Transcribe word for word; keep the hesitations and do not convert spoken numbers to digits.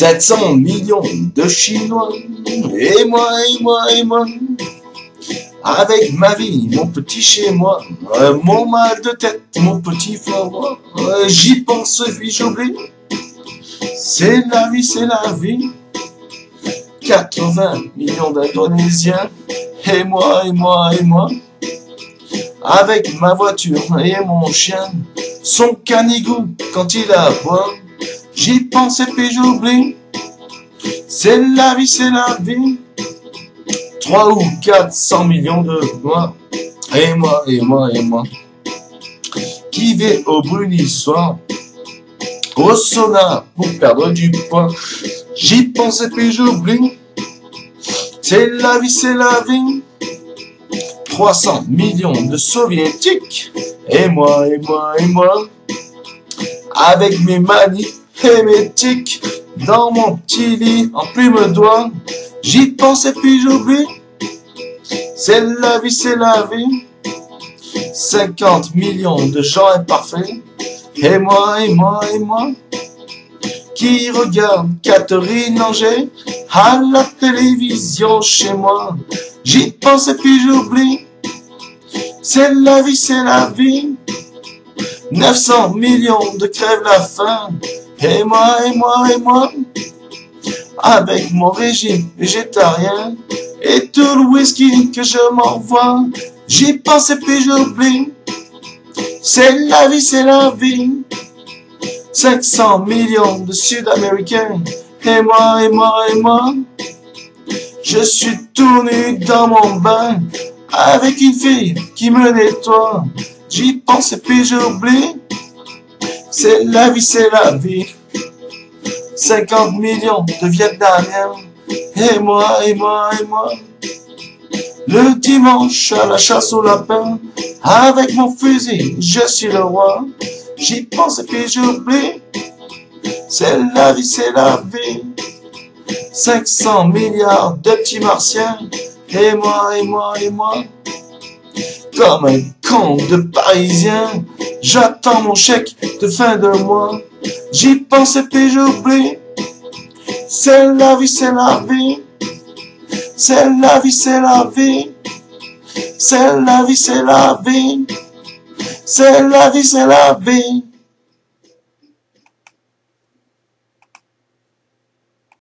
sept cents millions de Chinois, et moi, et moi, et moi, avec ma vie, mon petit chez moi, euh, mon mal de tête, mon petit fort, euh, j'y pense, puis j'oublie. C'est la vie, c'est la vie. quatre-vingts millions d'Indonésiens, et moi, et moi, et moi, avec ma voiture et mon chien, son canigou quand il aboie, j'y pense et puis j'oublie. C'est la vie, c'est la vie. Trois ou quatre cents millions de moi, et moi, et moi, et moi, qui vais au brunissoir, au sauna pour perdre du poids. J'y pense et puis j'oublie. C'est la vie, c'est la vie. trois cents millions de soviétiques, et moi, et moi, et moi, avec mes manies et mes tics, dans mon petit lit en plume d'oie, j'y pense et puis j'oublie. C'est la vie, c'est la vie. cinquante millions de gens imparfaits, et moi, et moi, et moi, qui regarde Catherine Anger à la télévision chez moi. J'y pense et puis j'oublie. C'est la vie, c'est la vie. neuf cents millions de crèvent la faim, et moi, et moi, et moi, avec mon régime végétarien et tout le whisky que je m'envoie, j'y pense et puis j'oublie. C'est la vie, c'est la vie. cinq cents millions de Sud-Américains, et moi, et moi, et moi, je suis tout nu dans mon bain, avec une fille qui me nettoie. J'y pense et puis j'oublie. C'est la vie, c'est la vie. cinquante millions de Vietnamiens, et moi, et moi, et moi, le dimanche à la chasse au lapin, avec mon fusil, je suis le roi. J'y pense et puis j'oublie. C'est la vie, c'est la vie. cinq cents milliards de petits martiens, et moi, et moi, et moi, comme un con de parisien, j'attends mon chèque de fin de mois. J'y pense et puis j'oublie. C'est la vie, c'est la vie. C'est la vie, c'est la vie. C'est la vie, c'est la vie. C'est la vie, c'est la vie.